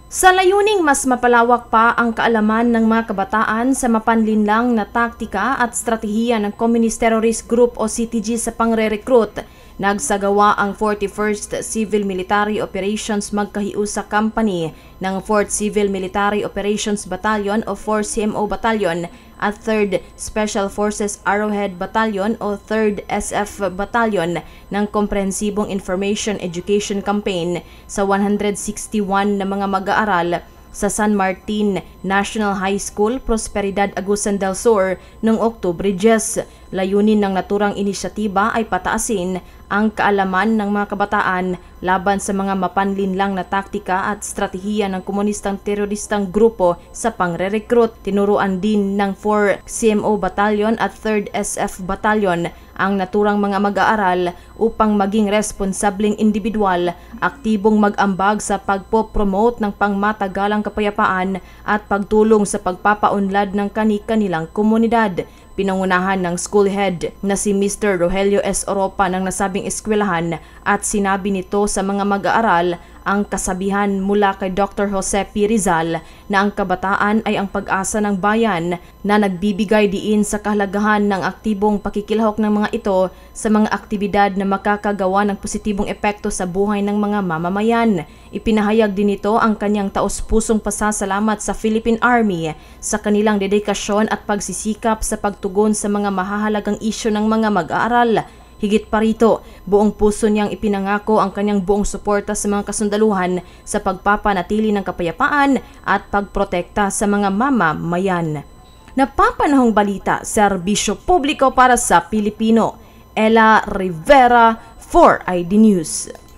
Sa layuning mas mapalawak pa ang kaalaman ng mga kabataan sa mapanlinlang na taktika at stratehiya ng Communist Terrorist Group o CTG sa pangre-recruit, nagsagawa ang 41st Civil Military Operations Magkahiusa Company ng 4th Civil Military Operations Battalion o 4CMO Battalion at 3rd Special Forces Arrowhead Battalion o 3rd SF Battalion ng komprehensibong Information Education Campaign sa 161 na mga mag-aaral sa San Martin National High School, Prosperidad, Agusan del Sur noong Oktubre 10. Layunin ng naturang inisyatiba ay pataasin ang kaalaman ng mga kabataan laban sa mga mapanlinlang na taktika at stratehiya ng komunistang teroristang grupo sa pangre-recruit. Tinuruan din ng 4 CMO Battalion at 3rd SF Battalion ang naturang mga mag-aaral upang maging responsableng individual, aktibong mag-ambag sa pagpo-promote ng pangmatagalang kapayapaan at pagtulong sa pagpapaunlad ng kani-kanilang komunidad. Pinangunahan ng school head na si Mr. Rogelio S. Oropa ng nasabing eskwelahan at sinabi nito sa mga mag-aaral ang kasabihan mula kay Dr. Jose P. Rizal na ang kabataan ay ang pag-asa ng bayan, na nagbibigay diin sa kahalagahan ng aktibong pakikilahok ng mga ito sa mga aktibidad na makakagawa ng positibong epekto sa buhay ng mga mamamayan. Ipinahayag din nito ang kanyang taos-pusong pasasalamat sa Philippine Army sa kanilang dedikasyon at pagsisikap sa pagtugon sa mga mahahalagang isyu ng mga mag-aaral. Higit pa rito, buong puso niyang ipinangako ang kanyang buong suporta sa mga kasundaluhan sa pagpapanatili ng kapayapaan at pagprotekta sa mga mamamayan. Napapanahong balita, serbisyo publiko para sa Pilipino. Ella Rivera, 4ID News.